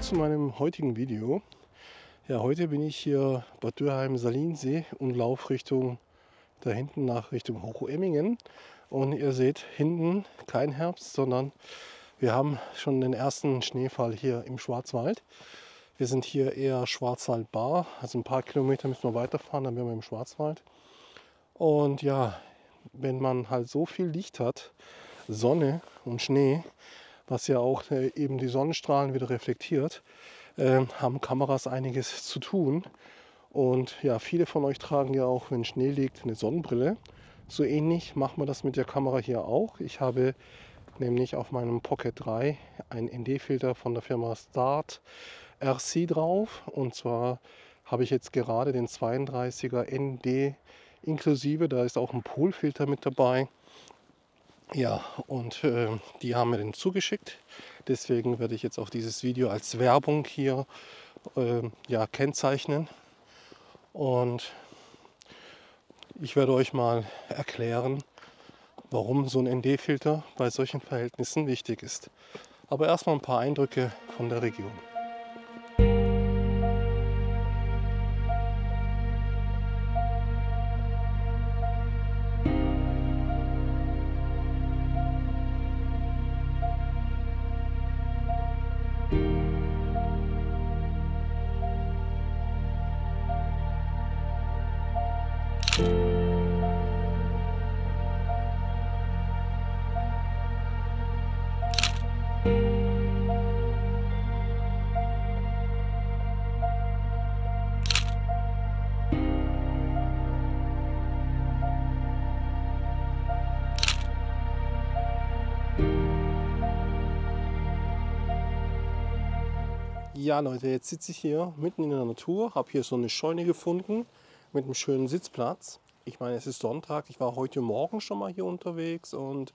zu meinem heutigen Video. Ja, heute bin ich hier Bad Dürheim-Saliensee und laufe Richtung da hinten nach Richtung Hochemmingen. Und ihr seht hinten kein Herbst, sondern wir haben schon den ersten Schneefall hier im Schwarzwald. Wir sind hier eher Schwarzwald-Baar, also ein paar Kilometer müssen wir weiterfahren, dann wären wir im Schwarzwald. Und ja, wenn man halt so viel Licht hat, Sonne und Schnee, was ja auch eben die Sonnenstrahlen wieder reflektiert, haben Kameras einiges zu tun. Und ja, viele von euch tragen ja auch, wenn Schnee liegt, eine Sonnenbrille. So ähnlich machen wir das mit der Kamera hier auch. Ich habe nämlich auf meinem Pocket 3 einen ND-Filter von der Firma Start RC drauf. Und zwar habe ich jetzt gerade den 32er ND inklusive, da ist auch ein Polfilter mit dabei. Ja, und die haben mir den zugeschickt. Deswegen werde ich jetzt auch dieses Video als Werbung hier ja, kennzeichnen. Und ich werde euch mal erklären, warum so ein ND-Filter bei solchen Verhältnissen wichtig ist. Aber erstmal ein paar Eindrücke von der Region. Ja Leute, jetzt sitze ich hier mitten in der Natur, habe hier so eine Scheune gefunden mit einem schönen Sitzplatz. Ich meine, es ist Sonntag, ich war heute Morgen schon mal hier unterwegs und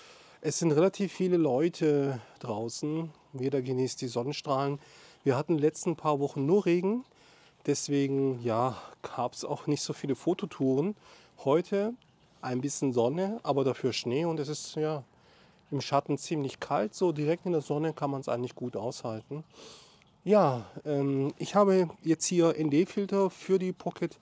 es sind relativ viele Leute draußen. Jeder genießt die Sonnenstrahlen. Wir hatten die letzten paar Wochen nur Regen, deswegen ja, gab es auch nicht so viele Fototouren. Heute ein bisschen Sonne, aber dafür Schnee und es ist ja im Schatten ziemlich kalt. So direkt in der Sonne kann man es eigentlich gut aushalten. Ja, ich habe jetzt hier ND-Filter für die Pocket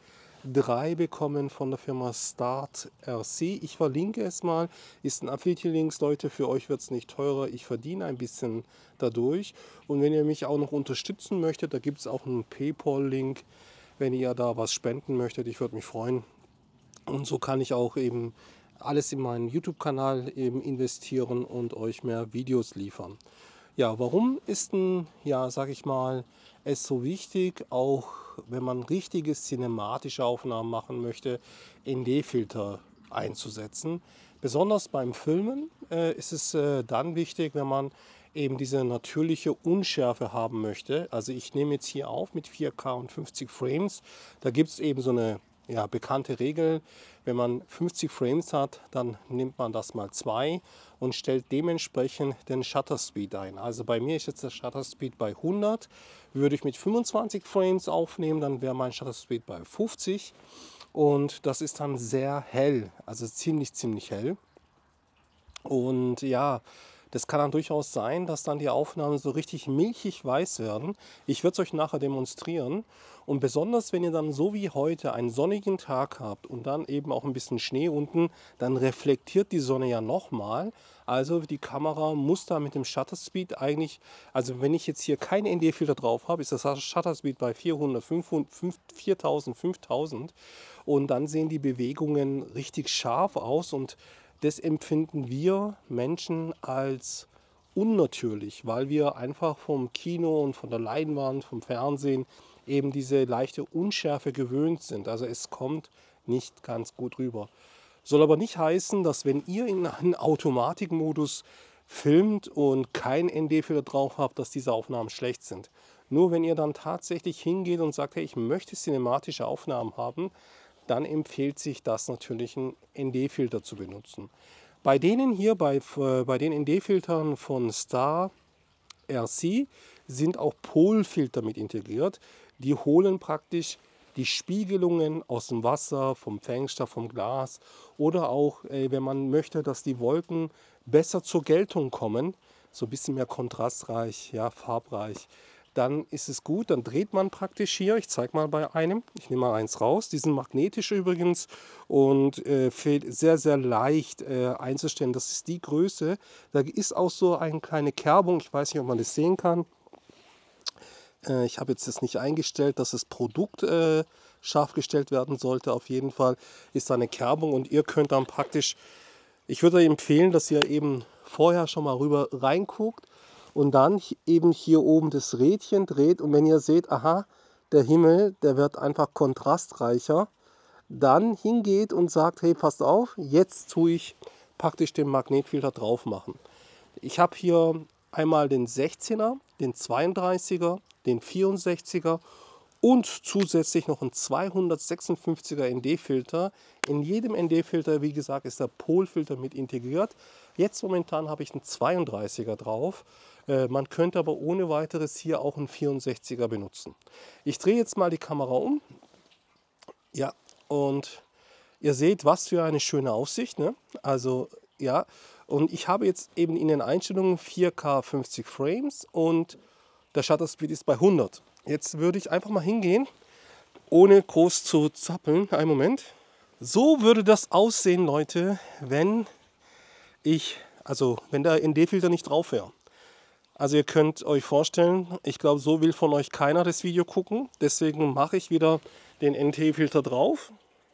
3 bekommen von der Firma Start RC. Ich verlinke es mal, ist ein Affiliate-Links, Leute, für euch wird es nicht teurer, ich verdiene ein bisschen dadurch. Und wenn ihr mich auch noch unterstützen möchtet, da gibt es auch einen PayPal-Link, wenn ihr da was spenden möchtet, ich würde mich freuen. Und so kann ich auch eben alles in meinen YouTube-Kanal eben investieren und euch mehr Videos liefern. Ja, warum ist denn, ja, sag ich mal, es so wichtig, auch wenn man richtige cinematische Aufnahmen machen möchte, ND-Filter einzusetzen? Besonders beim Filmen ist es dann wichtig, wenn man eben diese natürliche Unschärfe haben möchte. Also ich nehme jetzt hier auf mit 4K und 50 Frames. Da gibt es eben so eine ja, bekannte Regel. Wenn man 50 Frames hat, dann nimmt man das mal 2 und stellt dementsprechend den Shutter Speed ein. Also bei mir ist jetzt der Shutter Speed bei 100. Würde ich mit 25 Frames aufnehmen, dann wäre mein Shutter Speed bei 50. Und das ist dann sehr hell, also ziemlich hell. Und ja, das kann dann durchaus sein, dass dann die Aufnahmen so richtig milchig weiß werden. Ich würde es euch nachher demonstrieren. Und besonders, wenn ihr dann so wie heute einen sonnigen Tag habt und dann eben auch ein bisschen Schnee unten, dann reflektiert die Sonne ja nochmal. Also die Kamera muss da mit dem Shutter Speed eigentlich, also wenn ich jetzt hier keinen ND-Filter drauf habe, ist das Shutter Speed bei 400, 500, 4000, 5000. Und dann sehen die Bewegungen richtig scharf aus und das empfinden wir Menschen als unnatürlich, weil wir einfach vom Kino und von der Leinwand, vom Fernsehen eben diese leichte Unschärfe gewöhnt sind. Also es kommt nicht ganz gut rüber. Soll aber nicht heißen, dass wenn ihr in einem Automatikmodus filmt und kein ND-Filter drauf habt, dass diese Aufnahmen schlecht sind. Nur wenn ihr dann tatsächlich hingeht und sagt, hey, ich möchte cinematische Aufnahmen haben, dann empfiehlt sich das natürlich, einen ND-Filter zu benutzen. Bei denen hier, bei den ND-Filtern von Star RC, sind auch Polfilter mit integriert. Die holen praktisch die Spiegelungen aus dem Wasser, vom Fenster, vom Glas oder auch, wenn man möchte, dass die Wolken besser zur Geltung kommen, so ein bisschen mehr kontrastreich, ja, farbreich, dann ist es gut, dann dreht man praktisch hier, ich zeige mal bei einem, ich nehme mal eins raus, die sind magnetisch übrigens und fällt sehr, sehr leicht einzustellen. Das ist die Größe, da ist auch so eine kleine Kerbung, ich weiß nicht, ob man das sehen kann. Ich habe jetzt das nicht eingestellt, dass das Produkt scharf gestellt werden sollte. Auf jeden Fall ist da eine Kerbung und ihr könnt dann praktisch, ich würde euch empfehlen, dass ihr eben vorher schon mal rüber reinguckt und dann eben hier oben das Rädchen dreht und wenn ihr seht, aha, der Himmel, der wird einfach kontrastreicher, dann hingeht und sagt, hey, passt auf, jetzt tue ich praktisch den Magnetfilter drauf machen. Ich habe hier einmal den 16er, den 32er, den 64er und zusätzlich noch einen 256er ND-Filter. In jedem ND-Filter, wie gesagt, ist der Polfilter mit integriert. Jetzt momentan habe ich einen 32er drauf. Man könnte aber ohne weiteres hier auch einen 64er benutzen. Ich drehe jetzt mal die Kamera um. Ja, und ihr seht, was für eine schöne Aussicht, ne? Also, ja, und ich habe jetzt eben in den Einstellungen 4K 50 Frames und der Shutter Speed ist bei 100. Jetzt würde ich einfach mal hingehen, ohne groß zu zappeln. Einen Moment. So würde das aussehen, Leute, wenn wenn der ND-Filter nicht drauf wäre. Also ihr könnt euch vorstellen, ich glaube, so will von euch keiner das Video gucken. Deswegen mache ich wieder den ND-Filter drauf.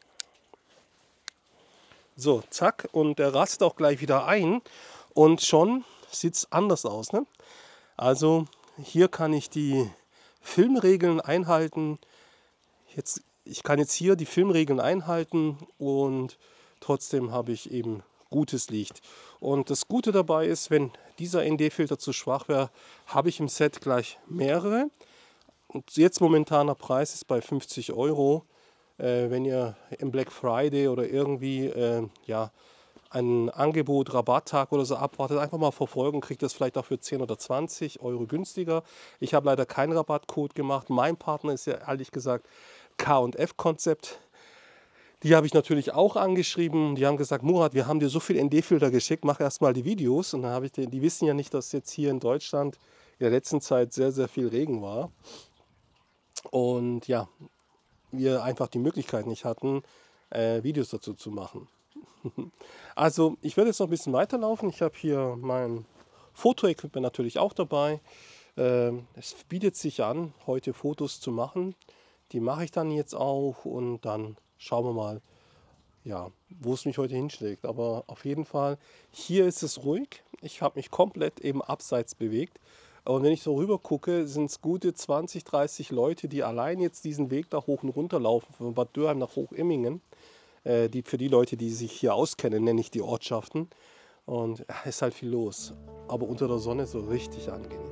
So, zack, und der rastet auch gleich wieder ein und schon sieht es anders aus, ne? Also hier kann ich die Filmregeln einhalten. Ich kann jetzt hier die Filmregeln einhalten und trotzdem habe ich eben gutes Licht. Und das Gute dabei ist, wenn dieser ND-Filter zu schwach wäre, habe ich im Set gleich mehrere. Und jetzt momentaner Preis ist bei 50 €. Wenn ihr im Black Friday oder irgendwie ein Angebot, Rabatttag oder so abwartet, einfach mal verfolgen, kriegt das vielleicht auch für 10 oder 20 € günstiger. Ich habe leider keinen Rabattcode gemacht. Mein Partner ist ja ehrlich gesagt K&F Konzept. Die habe ich natürlich auch angeschrieben. Die haben gesagt, Murat, wir haben dir so viel ND-Filter geschickt, mach erstmal die Videos. Und dann habe ich die wissen ja nicht, dass jetzt hier in Deutschland in der letzten Zeit sehr, sehr viel Regen war. Und ja, wir einfach die Möglichkeit nicht hatten, Videos dazu zu machen. Also ich werde jetzt noch ein bisschen weiterlaufen. Ich habe hier mein Fotoequipment natürlich auch dabei. Es bietet sich an, heute Fotos zu machen. Die mache ich dann jetzt auch und dann schauen wir mal, ja, wo es mich heute hinschlägt. Aber auf jeden Fall, hier ist es ruhig. Ich habe mich komplett eben abseits bewegt. Und wenn ich so rüber gucke, sind es gute 20, 30 Leute, die allein jetzt diesen Weg da hoch und runter laufen, von Bad Dürheim nach Hochimmingen. Für die Leute, die sich hier auskennen, nenne ich die Ortschaften. Und es ist halt viel los. Aber unter der Sonne so richtig angenehm.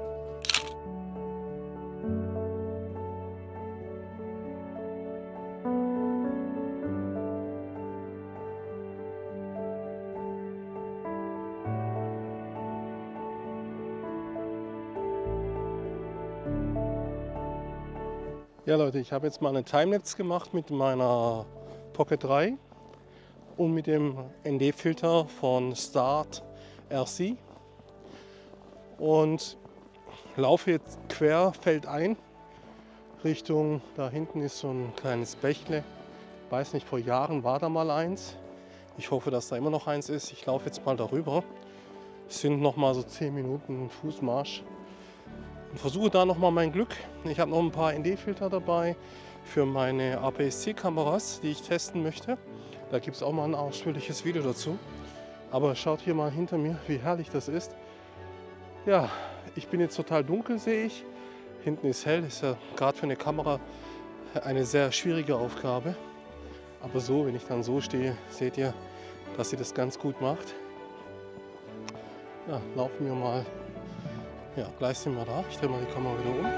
Ja Leute, ich habe jetzt mal eine Timelapse gemacht mit meiner Pocket 3 und mit dem ND-Filter von Start RC und laufe jetzt quer feldein Richtung, da hinten ist so ein kleines Bächle. Weiß nicht, vor Jahren war da mal eins. Ich hoffe, dass da immer noch eins ist. Ich laufe jetzt mal darüber. Es sind noch mal so 10 Minuten Fußmarsch. Und versuche da noch mal mein Glück. Ich habe noch ein paar ND-Filter dabei für meine APS-C-Kameras, die ich testen möchte. Da gibt es auch mal ein ausführliches Video dazu. Aber schaut hier mal hinter mir, wie herrlich das ist. Ja, ich bin jetzt total dunkel, sehe ich. Hinten ist hell, ist ja gerade für eine Kamera eine sehr schwierige Aufgabe. Aber so, wenn ich dann so stehe, seht ihr, dass sie das ganz gut macht. Ja, laufen wir mal. Ja, gleich sind wir da. Ich drehe mal die Kamera wieder um.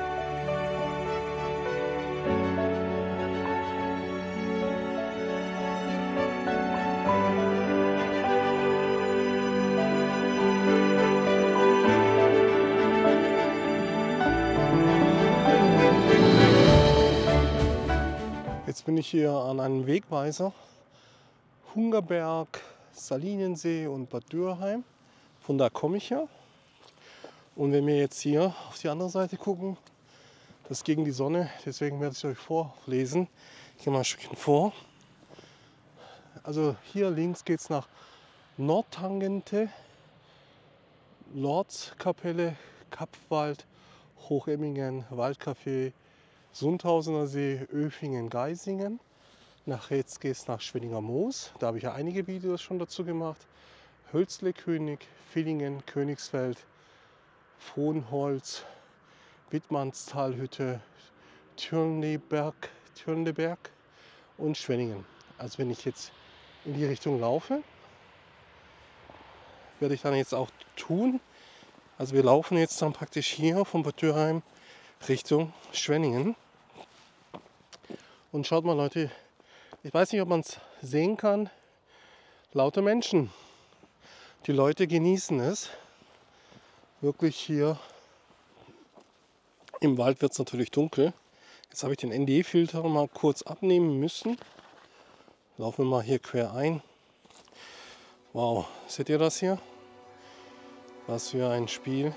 Jetzt bin ich hier an einem Wegweiser. Hungerberg, Saliniensee und Bad Dürheim. Von da komme ich ja. Und wenn wir jetzt hier auf die andere Seite gucken, das ist gegen die Sonne, deswegen werde ich es euch vorlesen. Ich gehe mal ein Stückchen vor. Also hier links geht es nach Nordtangente, Lordskapelle, Kapwald, Hochemmingen, Waldcafé, Sundhausener See, Öfingen, Geisingen. Nach rechts geht es nach Schwenninger Moos. Da habe ich ja einige Videos schon dazu gemacht. Hölzle-König, Villingen, Königsfeld, Frohnholz, Wittmannstalhütte, Türnleberg und Schwenningen. Also wenn ich jetzt in die Richtung laufe, werde ich dann jetzt auch tun. Also wir laufen jetzt dann praktisch hier von Bad Dürheim Richtung Schwenningen. Und schaut mal Leute, ich weiß nicht, ob man es sehen kann, lauter Menschen. Die Leute genießen es. Wirklich hier im Wald wird es natürlich dunkel. Jetzt habe ich den ND-Filter mal kurz abnehmen müssen. Laufen wir mal hier quer ein. Wow, seht ihr das hier? Was für ein Spiel.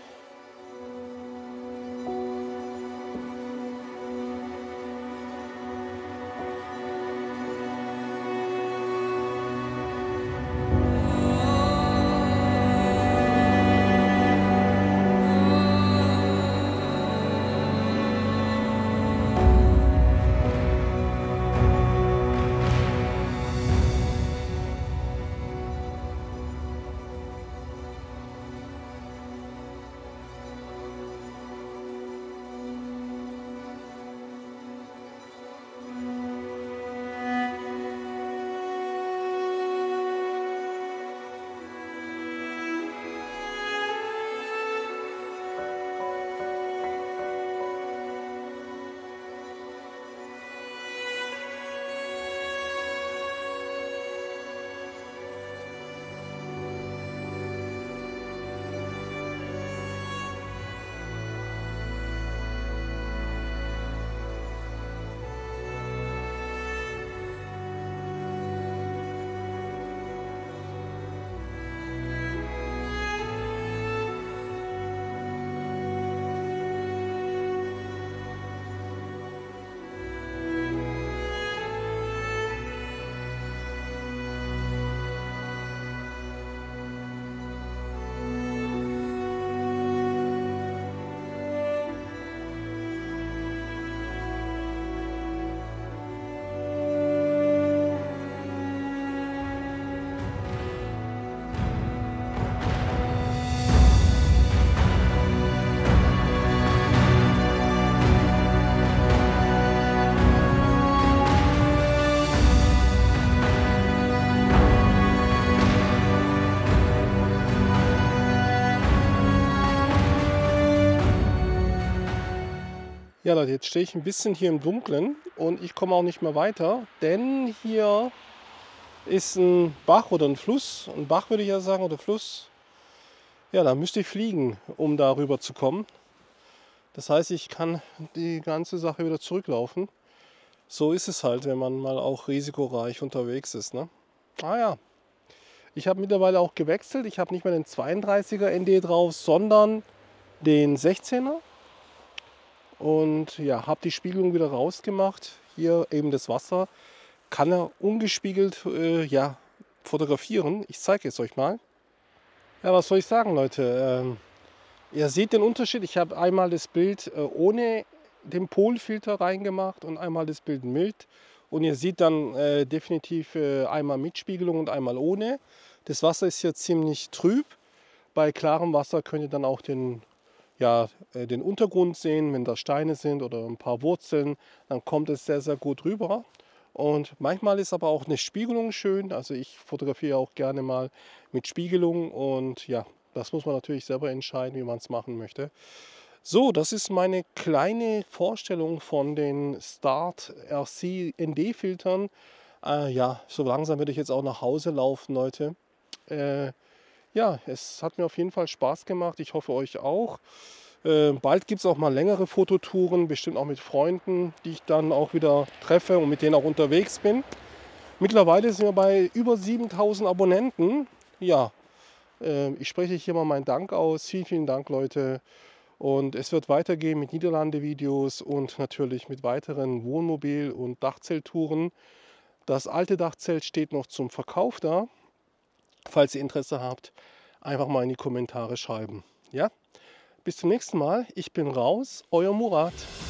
Ja Leute, jetzt stehe ich ein bisschen hier im Dunkeln und ich komme auch nicht mehr weiter, denn hier ist ein Bach oder ein Fluss. Ein Bach würde ich ja sagen oder Fluss. Ja, da müsste ich fliegen, um da rüber zu kommen. Das heißt, ich kann die ganze Sache wieder zurücklaufen. So ist es halt, wenn man mal auch risikoreich unterwegs ist, ne? Ah ja, ich habe mittlerweile auch gewechselt. Ich habe nicht mehr den 32er ND drauf, sondern den 16er. Und ja, habe die Spiegelung wieder rausgemacht. Hier eben das Wasser. Kann er ungespiegelt ja, fotografieren. Ich zeige es euch mal. Ja, was soll ich sagen, Leute? Ihr seht den Unterschied. Ich habe einmal das Bild ohne den Polfilter reingemacht und einmal das Bild mild. Und ihr seht dann definitiv einmal mit Spiegelung und einmal ohne. Das Wasser ist hier ziemlich trüb. Bei klarem Wasser könnt ihr dann auch den Untergrund sehen, wenn da Steine sind oder ein paar Wurzeln, dann kommt es sehr, sehr gut rüber. Und manchmal ist aber auch eine Spiegelung schön, also ich fotografiere auch gerne mal mit Spiegelung und ja, das muss man natürlich selber entscheiden, wie man es machen möchte. So, das ist meine kleine Vorstellung von den Start RC ND Filtern. Ja, so langsam würde ich jetzt auch nach Hause laufen, Leute. Ja, es hat mir auf jeden Fall Spaß gemacht. Ich hoffe euch auch. Bald gibt es auch mal längere Fototouren, bestimmt auch mit Freunden, die ich dann auch wieder treffe und mit denen auch unterwegs bin. Mittlerweile sind wir bei über 7000 Abonnenten. Ja, Ich spreche hier mal meinen Dank aus. Vielen, vielen Dank, Leute. Und es wird weitergehen mit Niederlande-Videos und natürlich mit weiteren Wohnmobil- und Dachzelttouren. Das alte Dachzelt steht noch zum Verkauf da. Falls ihr Interesse habt, einfach mal in die Kommentare schreiben. Ja? Bis zum nächsten Mal. Ich bin raus, euer Murat.